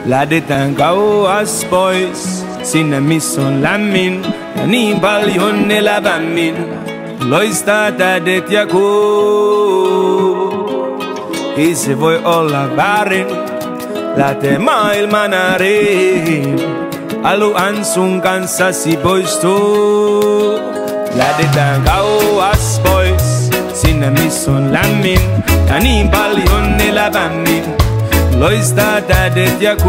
Ladetan kaoas boys, sinne mission lämmin ja niin paljon elävämmin. Loistaa tähdet ja kuu. Ei se voi olla väärin, lähtee maailman ääriin. Haluan sun kanssasi poistua. Lähdetään kauas pois, sinne missä on lämmin ja niin paljon elävämmin. Loistaa tähdet ja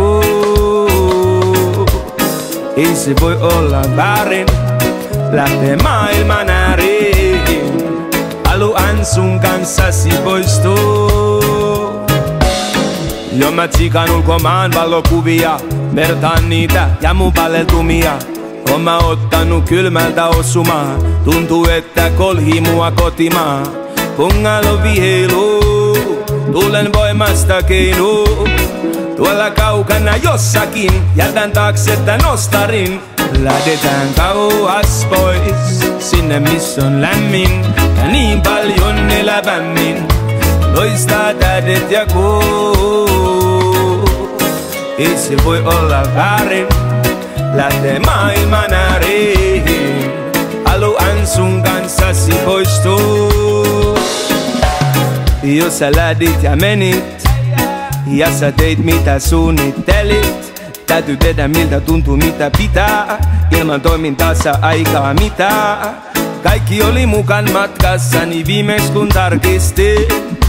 kuu. Ei se voi olla väärin, lähtee maailman ääriin. Haluan sun kanssasi poistua. Jo mä tsikan ulkomaan valokuvia, vertaan niitä ja mun paleltumia. Oon mä ottanut kylmältä osumaa, tuntuu että kolhii mua kotimaa. Pungalo viheilu, tulen voimasta keinu. Tuolla kaukana jossakin, jätän taakse tän ostarin. Lähdetään kauas pois, sinne missä on lämmin ja niin paljon elävämmin. Loistaa tähdet ja kuu. Ei se voi olla väärin, lähtee maailman ääriin. Haluan sun kanssasi poistua. Jos sä lähdit ja menit ja sä teit mitä suunnittelit, täytyy tehdä miltä tuntuu mitä pitää. Ilman toimintaa sä aikaa mitään. Kaikki oli mukaan matkassani viimeis kun tarkistin.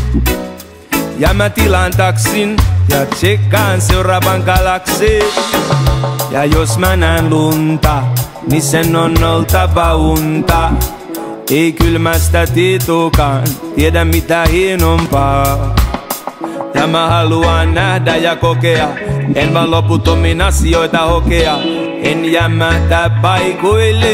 Ja mä tilaan taksin ja tsekkaan seuraavan galaksin. Ja jos mä näen lunta, niin sen on oltava unta. Ei kylmästä tietokaan, tiedä mitä hienompaa. Ja mä haluan nähdä ja kokea, en vaan loputtomin asioita hokea. En jämätä paikoille.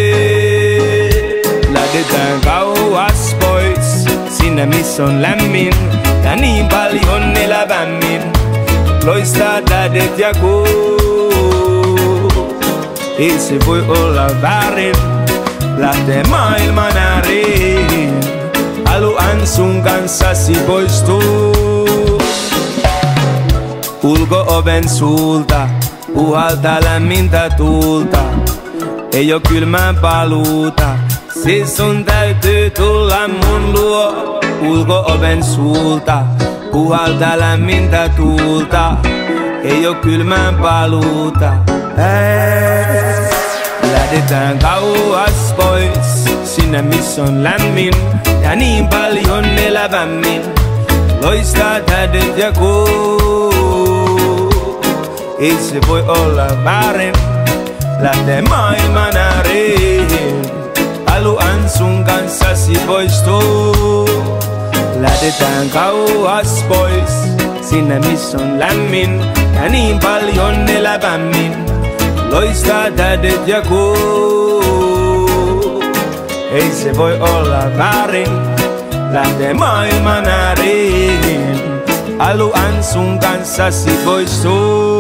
Lähdetään kauas pois, sinne missä on lämmin ja niin paljon elävämmin. Loistaa tähdet ja kuu. Ei se voi olla väärin, lähtee maailman ääriin. Haluan sun kanssasi poistua. Ulko-oven suulta puhaltaa lämmintä tuulta. Ei oo kylmään paluuta, siis sun täytyy tulla mun luo. Ulko-oven suulta puhaltaa lämmintä tuulta. Ei oo kylmään paluuta. Lähdetään kauas pois, sinne missä on lämmin ja niin paljon elävämmin. Loistaa tähdet ja kuu. Ei se voi olla väärin, lähtee maailman ääriin. Haluan sun kanssasi poistua. Lähdetään kauas pois, sinne missä on lämmin ja niin paljon elävämmin. Loistaa tähdet ja kuu. Ei se voi olla väärin, lähtee maailman ääriin. Haluan sun kanssasi poistua.